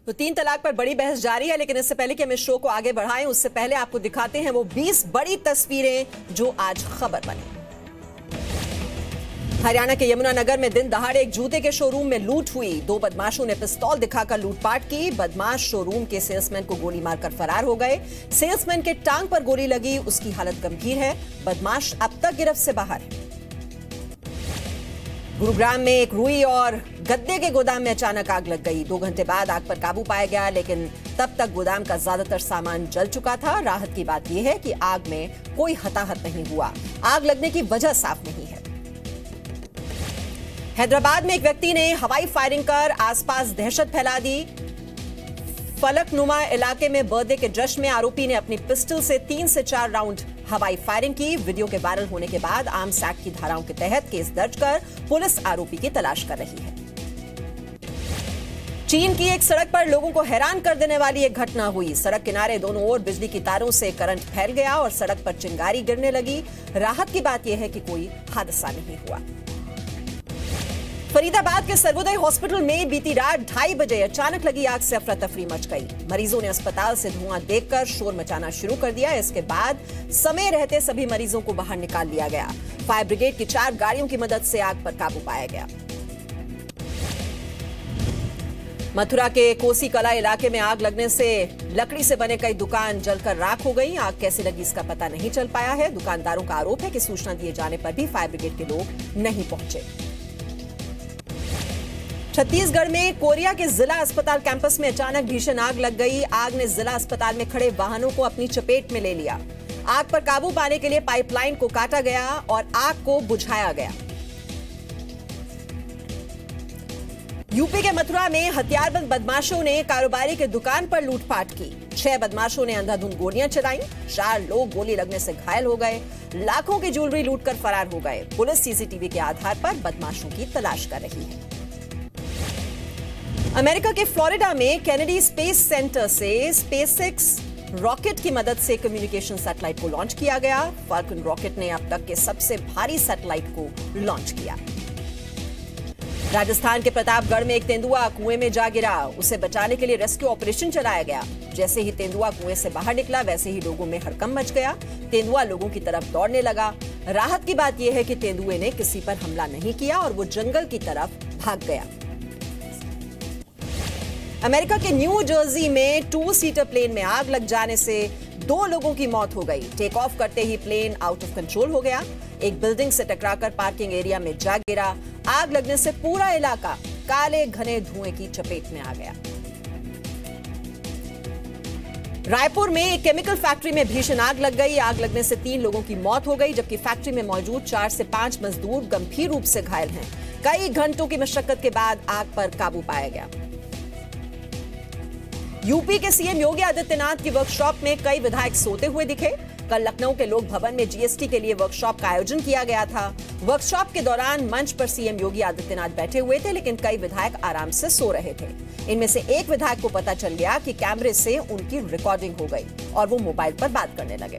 तो 3 तलाक पर बड़ी बहस जारी है, लेकिन इससे पहले कि हम इस शो को आगे बढ़ाएं उससे पहले आपको दिखाते हैं वो 20 बड़ी तस्वीरें जो आज खबर बनी। हरियाणा के यमुनानगर में दिन दहाड़े एक जूते के शोरूम में लूट हुई। 2 बदमाशों ने पिस्तौल दिखाकर लूटपाट की। बदमाश शोरूम के सेल्समैन को गोली मारकर फरार हो गए। सेल्समैन के टांग पर गोली लगी, उसकी हालत गंभीर है। बदमाश अब तक गिरफ्त से बाहर है। गुरुग्राम में एक रुई और गद्दे के गोदाम में अचानक आग लग गई। 2 घंटे बाद आग पर काबू पाया गया, लेकिन तब तक गोदाम का ज्यादातर सामान जल चुका था। राहत की बात यह है कि आग में कोई हताहत नहीं हुआ। आग लगने की वजह साफ नहीं है। हैदराबाद में एक व्यक्ति ने हवाई फायरिंग कर आसपास दहशत फैला दी। फलकनुमा इलाके में बर्थडे के जश्न में आरोपी ने अपनी पिस्टल से 3 से 4 राउंड हवाई फायरिंग की। वीडियो के वायरल होने के बाद आर्म्स एक्ट की धाराओं के तहत केस दर्ज कर पुलिस आरोपी की तलाश कर रही है। चीन की एक सड़क पर लोगों को हैरान कर देने वाली एक घटना हुई। सड़क किनारे दोनों ओर बिजली की तारों से करंट फैल गया और सड़क पर चिंगारी गिरने लगी। राहत की बात यह है कि कोई हादसा नहीं हुआ। फरीदाबाद के सर्वोदय हॉस्पिटल में बीती रात 2:30 बजे अचानक लगी आग से अफरा तफरी मच गई। मरीजों ने अस्पताल से धुआं देखकर शोर मचाना शुरू कर दिया। इसके बाद समय रहते सभी मरीजों को बाहर निकाल लिया गया। फायर ब्रिगेड की 4 गाड़ियों की मदद से आग पर काबू पाया गया। मथुरा के कोसी कला इलाके में आग लगने से लकड़ी से बने कई दुकान जलकर राख हो गई। आग कैसे लगी इसका पता नहीं चल पाया है। दुकानदारों का आरोप है कि सूचना दिए जाने पर भी फायर ब्रिगेड के लोग नहीं पहुंचे। छत्तीसगढ़ में कोरिया के जिला अस्पताल कैंपस में अचानक भीषण आग लग गई। आग ने जिला अस्पताल में खड़े वाहनों को अपनी चपेट में ले लिया। आग पर काबू पाने के लिए पाइपलाइन को काटा गया और आग को बुझाया गया। यूपी के मथुरा में हथियारबंद बदमाशों ने कारोबारी के दुकान पर लूटपाट की। 6 बदमाशों ने अंधाधुंध गोलियां चलाईं। 4 लोग गोली लगने से घायल हो गए। लाखों की ज्वेलरी लूटकर फरार हो गए। पुलिस सीसीटीवी के आधार पर बदमाशों की तलाश कर रही है। अमेरिका के फ्लोरिडा में केनेडी स्पेस सेंटर से स्पेसएक्स रॉकेट की मदद से कम्युनिकेशन सैटेलाइट को लॉन्च किया गया। फाल्कन रॉकेट ने अब तक के सबसे भारी सैटेलाइट को लॉन्च किया। राजस्थान के प्रतापगढ़ में एक तेंदुआ कुएं में जा गिरा। उसे बचाने के लिए रेस्क्यू ऑपरेशन चलाया गया। जैसे ही तेंदुआ कुएं से बाहर निकला, वैसे ही लोगों में हड़कंप मच गया। तेंदुआ लोगों की तरफ दौड़ने लगा। राहत की बात यह है कि तेंदुए ने किसी पर हमला नहीं किया और वो जंगल की तरफ भाग गया। अमेरिका के न्यू जर्सी में 2 सीटर प्लेन में आग लग जाने से 2 लोगों की मौत हो गई। टेक ऑफ करते ही प्लेन आउट ऑफ कंट्रोल हो गया। एक बिल्डिंग से टकराकर पार्किंग एरिया में जा गिरा। आग लगने से पूरा इलाका काले घने धुएं की चपेट में आ गया। रायपुर में एक केमिकल फैक्ट्री में भीषण आग लग गई। आग लगने से 3 लोगों की मौत हो गई, जबकि फैक्ट्री में मौजूद 4 से 5 मजदूर गंभीर रूप से घायल हैं। कई घंटों की मशक्कत के बाद आग पर काबू पाया गया। यूपी के सीएम योगी आदित्यनाथ की वर्कशॉप में कई विधायक सोते हुए दिखे। कल लखनऊ के लोक भवन में जीएसटी के लिए वर्कशॉप का आयोजन किया गया था। वर्कशॉप के दौरान मंच पर सीएम योगी आदित्यनाथ बैठे हुए थे, लेकिन कई विधायक आराम से सो रहे थे। इनमें से एक विधायक को पता चल गया कि कैमरे से उनकी रिकॉर्डिंग हो गई और वो मोबाइल पर बात करने लगे।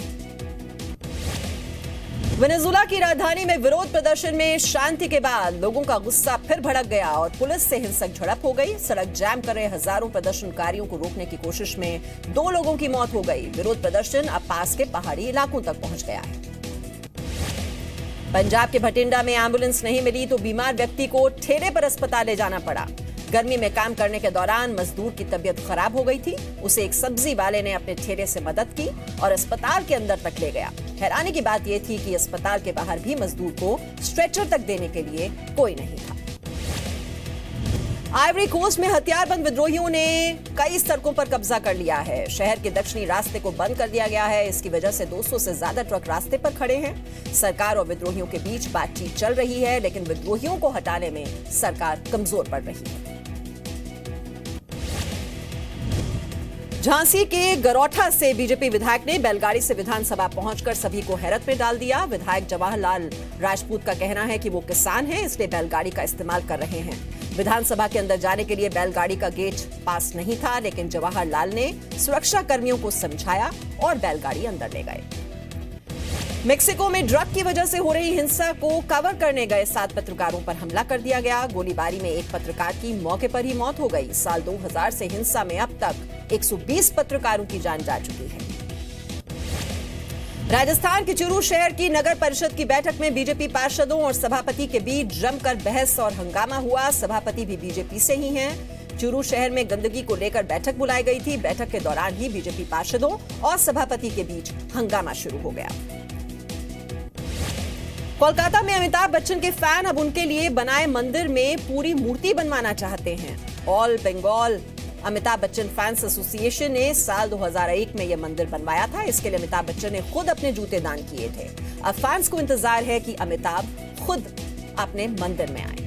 वेनेजुला की राजधानी में विरोध प्रदर्शन में शांति के बाद लोगों का गुस्सा फिर भड़क गया और पुलिस से हिंसक झड़प हो गई। सड़क जाम कर रहे हजारों प्रदर्शनकारियों को रोकने की कोशिश में 2 लोगों की मौत हो गई। विरोध प्रदर्शन अब पास के पहाड़ी इलाकों तक पहुंच गया है। पंजाब के भटिंडा में एम्बुलेंस नहीं मिली तो बीमार व्यक्ति को ठेले पर अस्पताल ले जाना पड़ा। गर्मी में काम करने के दौरान मजदूर की तबीयत खराब हो गई थी। उसे एक सब्जी वाले ने अपने ठेले से मदद की और अस्पताल के अंदर तक ले गया। हैरानी की बात यह थी कि अस्पताल के बाहर भी मजदूर को स्ट्रेचर तक देने के लिए कोई नहीं था। आइवरी कोस्ट में हथियारबंद विद्रोहियों ने कई सड़कों पर कब्जा कर लिया है। शहर के दक्षिणी रास्ते को बंद कर दिया गया है। इसकी वजह से 200 से ज्यादा ट्रक रास्ते पर खड़े हैं। सरकार और विद्रोहियों के बीच बातचीत चल रही है, लेकिन विद्रोहियों को हटाने में सरकार कमजोर पड़ रही है। झांसी के गरौठा से बीजेपी विधायक ने बैलगाड़ी से विधानसभा पहुंचकर सभी को हैरत में डाल दिया। विधायक जवाहरलाल राजपूत का कहना है कि वो किसान हैं, इसलिए बैलगाड़ी का इस्तेमाल कर रहे हैं। विधानसभा के अंदर जाने के लिए बैलगाड़ी का गेट पास नहीं था, लेकिन जवाहरलाल ने सुरक्षा कर्मियों को समझाया और बैलगाड़ी अंदर ले गए। मेक्सिको में ड्रग की वजह से हो रही हिंसा को कवर करने गए 7 पत्रकारों पर हमला कर दिया गया। गोलीबारी में एक पत्रकार की मौके पर ही मौत हो गई। साल 2000 से हिंसा में अब तक 120 पत्रकारों की जान जा चुकी है। राजस्थान के चूरू शहर की नगर परिषद की बैठक में बीजेपी पार्षदों और सभापति के बीच जमकर बहस और हंगामा हुआ। सभापति भी बीजेपी से ही हैं। चूरू शहर में गंदगी को लेकर बैठक बुलाई गई थी। बैठक के दौरान ही बीजेपी पार्षदों और सभापति के बीच हंगामा शुरू हो गया। कोलकाता में अमिताभ बच्चन के फैन अब उनके लिए बनाए मंदिर में पूरी मूर्ति बनवाना चाहते हैं। All Bengal Amitabh Bachchan fans association ने साल 2001 में यह मंदिर बनवाया था। इसके लिए अमिताभ बच्चन ने खुद अपने जूते दान किए थे। अब फैंस को इंतजार है कि अमिताभ खुद अपने मंदिर में आए।